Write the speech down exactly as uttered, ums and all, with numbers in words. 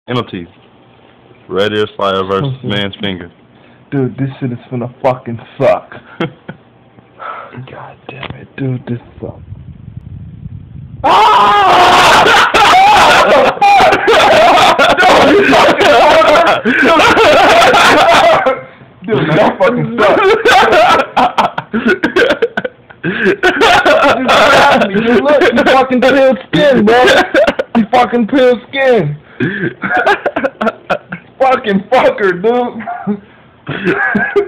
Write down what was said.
Penalty. Red ear slider versus man's finger. Dude, this shit is finna fucking suck. God damn it, dude, this sucks. Ah! Dude, that fucking sucks. You look, you fucking peeled skin, bro. You fucking peeled skin. Fucking fucker, dude.